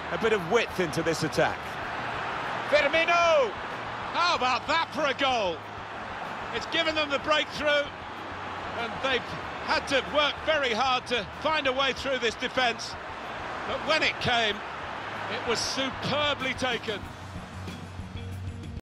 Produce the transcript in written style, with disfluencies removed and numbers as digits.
a bit of width into this attack. Firmino! How about that for a goal? It's given them the breakthrough, and they've had to work very hard to find a way through this defence. But when it came, it was superbly taken.